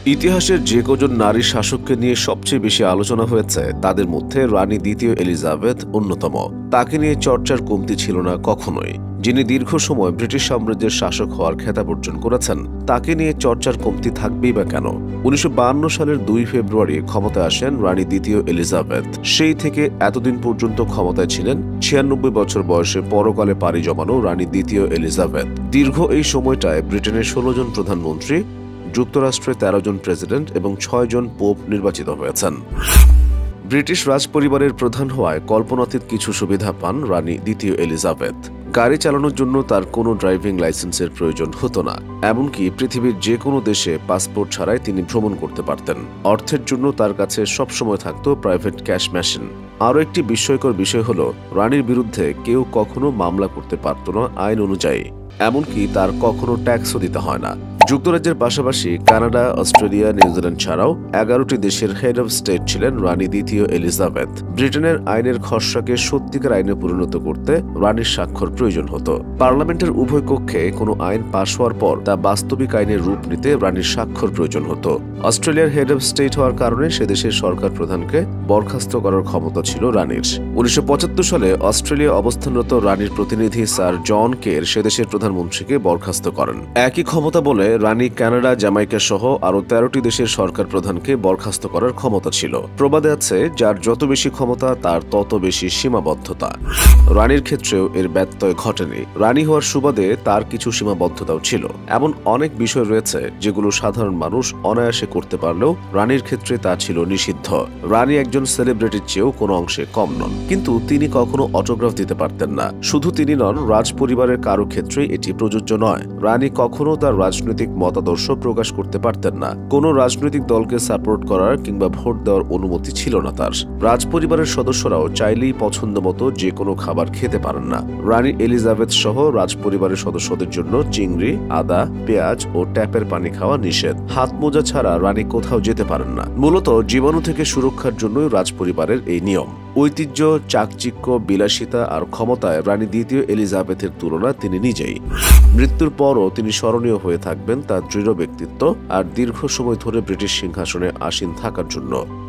ইতিহাসের যে কজন নারী শাসককে নিয়ে সবচেয়ে বেশি আলোচনা হয়েছে তাদের মধ্যে রানী দ্বিতীয় এলিজাবেথ অন্যতম। তাকে নিয়ে চর্চার কমতি ছিল না কখনোই। যিনি দীর্ঘ সময় ব্রিটিশ সাম্রাজ্যের শাসক হওয়ার খেতাব অর্জন করেছেন, তাকে নিয়ে চর্চার কমতি থাকবেই বা কেন? ১৯৫২ সালের ২ ফেব্রুয়ারি ক্ষমতায় আসেন রানী দ্বিতীয় এলিজাবেথ। সেই থেকে এতদিন পর্যন্ত ক্ষমতায় ছিলেন ৯৬ বছর বয়সে পরকালে পাড়ি জমানো রানী দ্বিতীয় এলিজাবেথ। দীর্ঘ এই সময়টায় ব্রিটেনের ১৬ জন প্রধানমন্ত্রী, যুক্তরাষ্ট্রে ১৩ জন প্রেসিডেন্ট এবং ৬ জন পোপ নির্বাচিত হয়েছেন। ব্রিটিশ রাজপরিবারের প্রধান হওয়ায় কল্পনাতীত কিছু সুবিধা পান রানী দ্বিতীয় এলিজাবেথ। গাড়ি চালানোর জন্য তার কোনো ড্রাইভিং লাইসেন্সের প্রয়োজন হতো না। এমনকি পৃথিবীর যে কোনো দেশে পাসপোর্ট ছাড়াই তিনি ভ্রমণ করতে পারতেন। অর্থের জন্য তার কাছে সবসময় থাকত প্রাইভেট ক্যাশ মেশিন। আরও একটি বিস্ময়কর বিষয় হল, রানীর বিরুদ্ধে কেউ কখনো মামলা করতে পারত না আইন অনুযায়ী। এমনকি তার কখনো ট্যাক্সও দিতে হয় না। যুক্তরাজ্যের পাশাপাশি কানাডা, অস্ট্রেলিয়া, নিউজিল্যান্ড ছাড়াও ১১টি দেশের হেড অব স্টেট ছিলেন রানী দ্বিতীয় এলিজাবেথ। ব্রিটেনের আইনের খসড়াকে সত্যিকার আইনে পরিণত করতে রানীর স্বাক্ষর প্রয়োজন হতো। পার্লামেন্টের উভয় কক্ষে কোনো আইন পাশ হওয়ার পর তা বাস্তবিক আইনের রূপ নিতে রানীর স্বাক্ষর প্রয়োজন হতো। অস্ট্রেলিয়ার হেড অব স্টেট হওয়ার কারণে সে দেশের সরকার প্রধানকে বরখাস্ত করার ক্ষমতা ছিল রানীর। ১৯৭৫ সালে অস্ট্রেলিয়া অবস্থানরত রানীর প্রতিনিধি স্যার জন কের সে দেশের প্রধানমন্ত্রীকে বরখাস্ত করেন। একই ক্ষমতা বলে রানী কানাডা, জামাইকা সহ আরও ১৩টি দেশের সরকার প্রধানকে বরখাস্ত করার ক্ষমতা ছিল। প্রবাদে আছে, যার যত বেশি ক্ষমতা তার তত বেশি সীমাবদ্ধতা। রানীর ক্ষেত্রেও এর ব্যত্যয় ঘটেনি। রানী হওয়ার সুবাদে তার কিছু সীমাবদ্ধতাও ছিল। এমন অনেক বিষয় রয়েছে যেগুলো সাধারণ মানুষ অনায়াসে করতে পারলেও রানীর ক্ষেত্রে তা ছিল নিষিদ্ধ। রানী একজন সেলিব্রিটির চেয়েও কোনো অংশে কম নন, কিন্তু তিনি কখনো অটোগ্রাফ দিতে পারতেন না। শুধু তিনি নন, রাজ পরিবারের কারো ক্ষেত্রে এটি প্রযোজ্য নয়। রানী কখনো তার রাজনৈতিক মতাদর্শ প্রকাশ করতে পারতেন না। কোনো রাজনৈতিক দলকে সাপোর্ট করার কিংবা ভোট দেওয়ার অনুমতি ছিল না তার। রাজপরিবারের সদস্যরাও চাইলেই পছন্দ মতো যে কোনো খাবার খেতে পারেন না। রানী এলিজাবেথ সহ রাজপরিবারের সদস্যদের জন্য চিংড়ি, আদা, পেঁয়াজ ও ট্যাপের পানি খাওয়া নিষেধ। হাত মোজা ছাড়া রানী কোথাও যেতে পারেন না। মূলত জীবাণু থেকে সুরক্ষার জন্যই রাজপরিবারের এই নিয়ম। ঐতিহ্য, চাকচিক্য, বিলাসিতা আর ক্ষমতায় রানী দ্বিতীয় এলিজাবেথের তুলনা তিনি নিজেই। মৃত্যুর পরও তিনি স্মরণীয় হয়ে থাকবেন তার দৃঢ় ব্যক্তিত্ব আর দীর্ঘ সময় ধরে ব্রিটিশ সিংহাসনে আসীন থাকার জন্য।